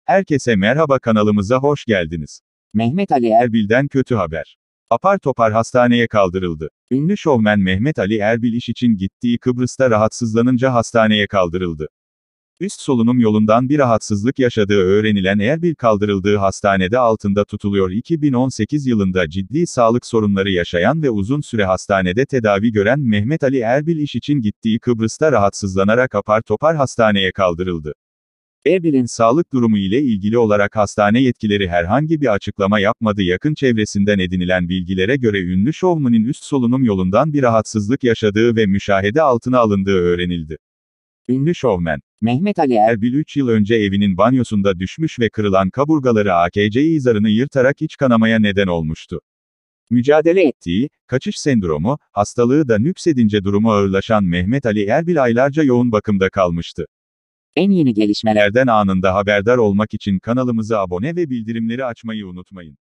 Herkese merhaba, kanalımıza hoş geldiniz. Mehmet Ali Erbil'den kötü haber. Apar topar hastaneye kaldırıldı. Ünlü şovmen Mehmet Ali Erbil iş için gittiği Kıbrıs'ta rahatsızlanınca hastaneye kaldırıldı. Üst solunum yolundan bir rahatsızlık yaşadığı öğrenilen Erbil kaldırıldığı hastanede altında tutuluyor. 2018 yılında ciddi sağlık sorunları yaşayan ve uzun süre hastanede tedavi gören Mehmet Ali Erbil iş için gittiği Kıbrıs'ta rahatsızlanarak apar topar hastaneye kaldırıldı. Erbil'in sağlık durumu ile ilgili olarak hastane yetkileri herhangi bir açıklama yapmadı. Yakın çevresinden edinilen bilgilere göre ünlü şovmenin üst solunum yolundan bir rahatsızlık yaşadığı ve müşahede altına alındığı öğrenildi. Ünlü şovmen Mehmet Ali Erbil 3 yıl önce evinin banyosunda düşmüş ve kırılan kaburgaları AKC zarını yırtarak iç kanamaya neden olmuştu. Mücadele ettiği, kaçış sendromu, hastalığı da nüksedince durumu ağırlaşan Mehmet Ali Erbil aylarca yoğun bakımda kalmıştı. en yeni gelişmeler Anında haberdar olmak için kanalımıza abone ve bildirimleri açmayı unutmayın.